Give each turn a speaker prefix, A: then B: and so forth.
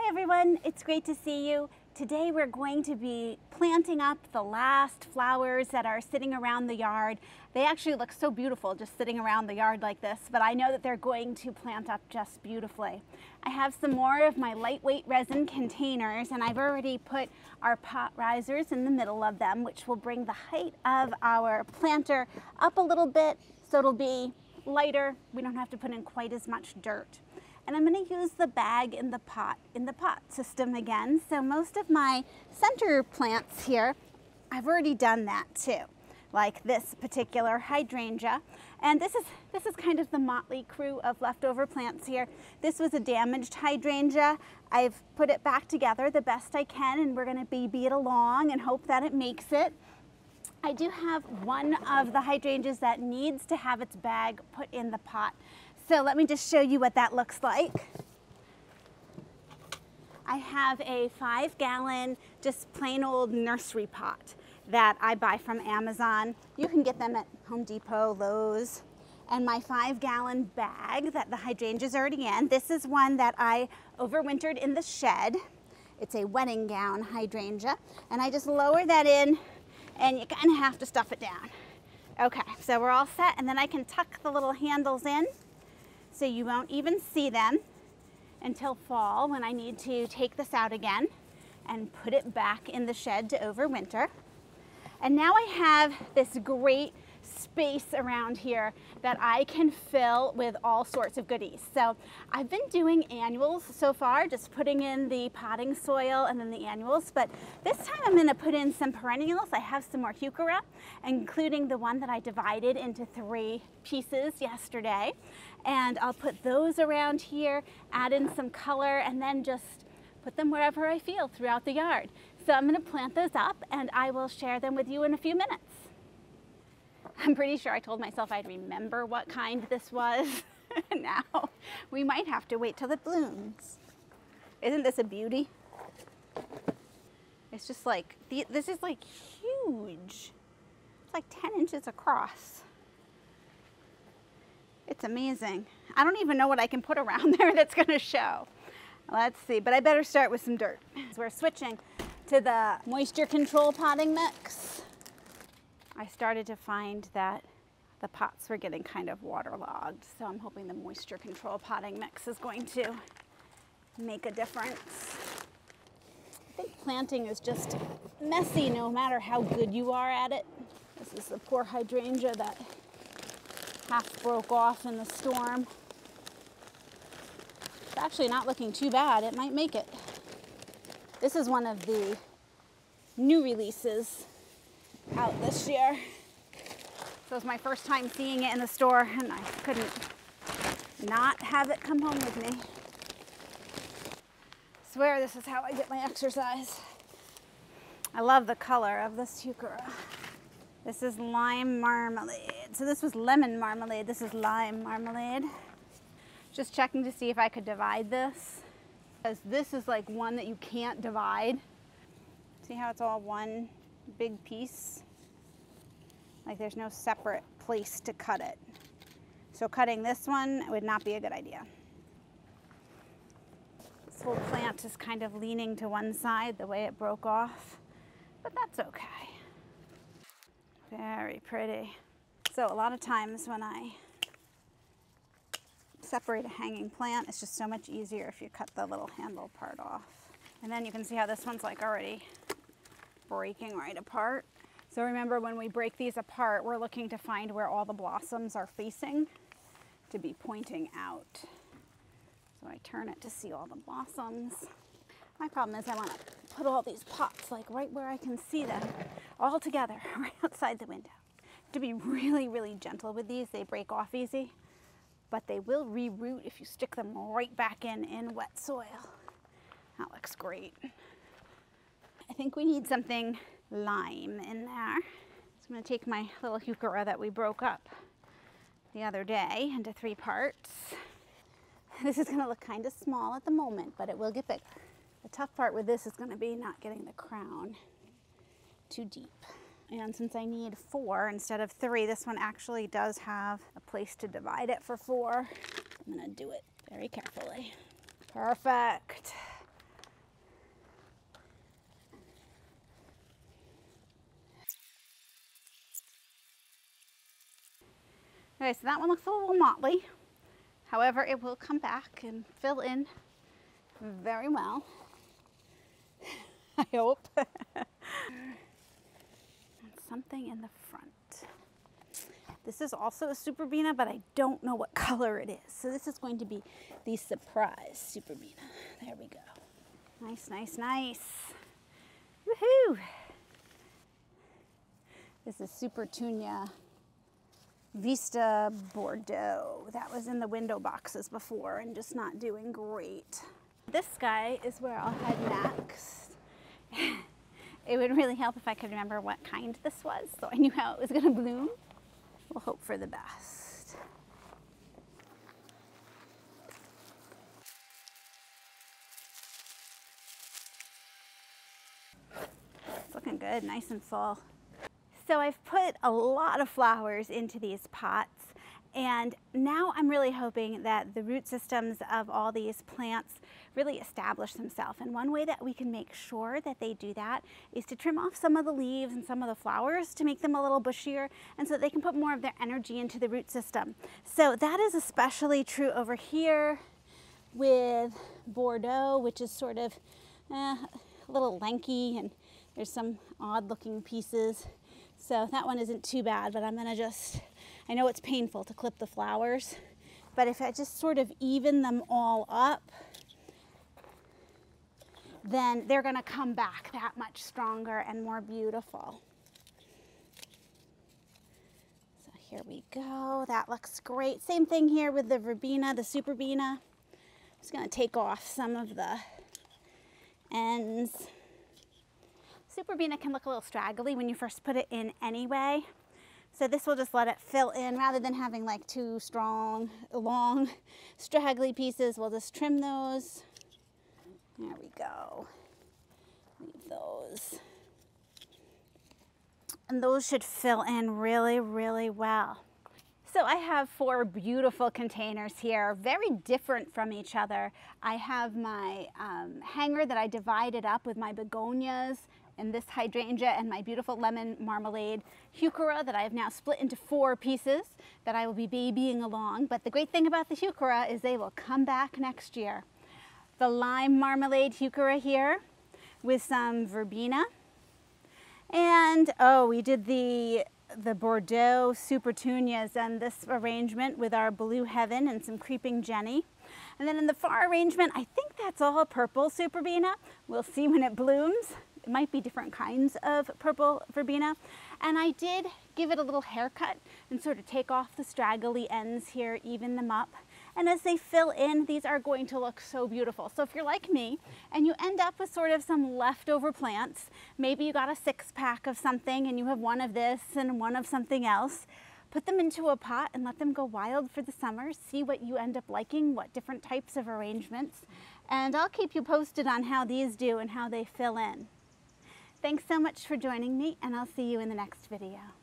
A: everyone, it's great to see you. Today we're going to be planting up the last flowers that are sitting around the yard. They actually look so beautiful just sitting around the yard like this, but I know that they're going to plant up just beautifully. I have some more of my lightweight resin containers, and I've already put our pot risers in the middle of them, which will bring the height of our planter up a little bit so it'll be lighter. We don't have to put in quite as much dirt. And I'm going to use the bag in the pot system again. So most of my center plants here, I've already done that too, like this particular hydrangea. And this is kind of the motley crew of leftover plants here. This was a damaged hydrangea. I've put it back together the best I can, and we're going to baby it along and hope that it makes it. I do have one of the hydrangeas that needs to have its bag put in the pot. So let me just show you what that looks like. I have a 5-gallon, just plain old nursery pot that I buy from Amazon. You can get them at Home Depot, Lowe's. And my 5-gallon bag that the hydrangea's already in. This is one that I overwintered in the shed. It's a wedding gown hydrangea. And I just lower that in, and you kind of have to stuff it down. Okay, so we're all set, and then I can tuck the little handles in, so you won't even see them until fall when I need to take this out again and put it back in the shed to overwinter. And now I have this great space around here that I can fill with all sorts of goodies. So I've been doing annuals so far, just putting in the potting soil and then the annuals, but this time I'm going to put in some perennials. I have some more heuchera, including the one that I divided into 3 pieces yesterday, and I'll put those around here, add in some color, and then just put them wherever I feel throughout the yard. So I'm going to plant those up, and I will share them with you in a few minutes. I'm pretty sure I told myself I'd remember what kind this was. Now we might have to wait till it blooms. Isn't this a beauty? It's just like, this is like huge. It's like 10 inches across. It's amazing. I don't even know what I can put around there that's gonna show. Let's see, but I better start with some dirt. So we're switching to the moisture control potting mix. I started to find that the pots were getting kind of waterlogged, so I'm hoping the moisture control potting mix is going to make a difference. I think planting is just messy no matter how good you are at it. This is the poor hydrangea that half broke off in the storm. It's actually not looking too bad. It might make it. This is one of the new releases out this year. So it was my first time seeing it in the store, and I couldn't not have it come home with me. I swear this is how I get my exercise. I love the color of this heuchera. This is lime marmalade. So this was lemon marmalade. This is lime marmalade. Just checking to see if I could divide this, because this is like one that you can't divide. See how it's all one big piece? Like there's no separate place to cut it. So cutting this one would not be a good idea. This whole plant is kind of leaning to one side the way it broke off, but that's okay. Very pretty. So a lot of times when I separate a hanging plant, it's just so much easier if you cut the little handle part off. And then you can see how this one's like already breaking right apart. So remember, when we break these apart, we're looking to find where all the blossoms are facing to be pointing out. So I turn it to see all the blossoms. My problem is I want to put all these pots like right where I can see them all together, right outside the window. To be really, really gentle with these, they break off easy, but they will reroot if you stick them right back in wet soil. That looks great. I think we need something lime in there. So I'm going to take my little heuchera that we broke up the other day into 3 parts. This is going to look kind of small at the moment, but it will get bigger. The tough part with this is going to be not getting the crown too deep. And since I need 4 instead of 3, this one actually does have a place to divide it for 4. I'm going to do it very carefully. Perfect. Okay, so that one looks a little motley. However, it will come back and fill in very well. I hope. Something in the front. This is also a Superbena, but I don't know what color it is. So this is going to be the surprise Superbena. There we go. Nice, nice, nice. Woohoo! This is Supertunia Vista Bordeaux. That was in the window boxes before and just not doing great. This guy is where I'll head next. It would really help if I could remember what kind this was, so I knew how it was going to bloom. We'll hope for the best. It's looking good, nice and full. So I've put a lot of flowers into these pots, and now I'm really hoping that the root systems of all these plants really establish themselves. And one way that we can make sure that they do that is to trim off some of the leaves and some of the flowers to make them a little bushier, and so that they can put more of their energy into the root system. So that is especially true over here with Bordeaux, which is sort of a little lanky, and there's some odd looking pieces. So that one isn't too bad, but I'm gonna just, I know it's painful to clip the flowers, but if I just sort of even them all up, then they're gonna come back that much stronger and more beautiful. So here we go, that looks great. Same thing here with the verbena, the Superbena. I'm just gonna take off some of the ends. Superbena can look a little straggly when you first put it in anyway. So this will just let it fill in rather than having like two strong, long, straggly pieces. We'll just trim those. There we go. Leave those. And those should fill in really, really well. So I have 4 beautiful containers here, very different from each other. I have my hanger that I divided up with my begonias and this hydrangea and my beautiful lemon marmalade heuchera that I have now split into 4 pieces that I will be babying along. But the great thing about the heuchera is they will come back next year. The lime marmalade heuchera here with some verbena. And oh, we did the Bordeaux Supertunias and this arrangement with our Blue Heaven and some Creeping Jenny. And then in the far arrangement, I think that's all purple Superbena. We'll see when it blooms. It might be different kinds of purple verbena. And I did give it a little haircut and sort of take off the straggly ends here, even them up. And as they fill in, these are going to look so beautiful. So if you're like me and you end up with sort of some leftover plants, maybe you got a 6-pack of something and you have one of this and one of something else, put them into a pot and let them go wild for the summer. See what you end up liking, what different types of arrangements. And I'll keep you posted on how these do and how they fill in. Thanks so much for joining me, and I'll see you in the next video.